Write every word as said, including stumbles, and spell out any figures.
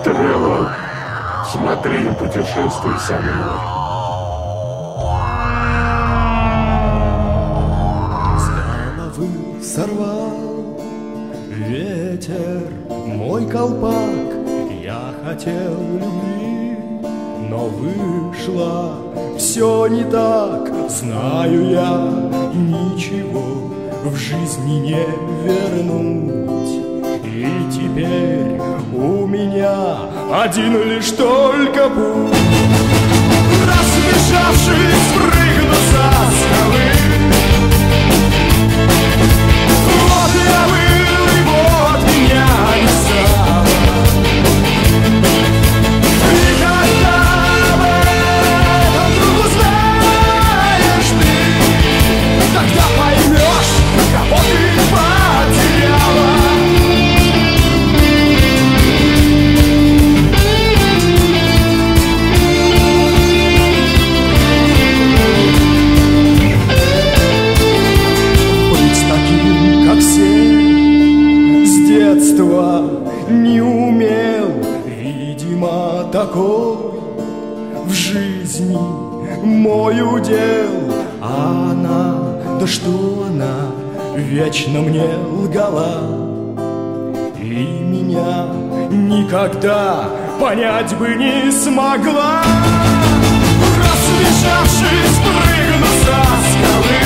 Тревор, смотри и путешествуй со мной. С головы сорвал ветер мой колпак. Я хотел любви, но вышло все не так. Знаю я, ничего в жизни не вернуть. И теперь у меня один лишь только путь. Разбежавшись, прыгну со скалы. Вот я был, и вот меня не стало. И когда об этом вдруг узнаешь ты, тогда поймешь, кого ты потеряла. Не умел, видимо, такой в жизни мой удел. А она, да что она, вечно мне лгала. И меня никогда понять бы не смогла. Разбежавшись, прыгну со скалы.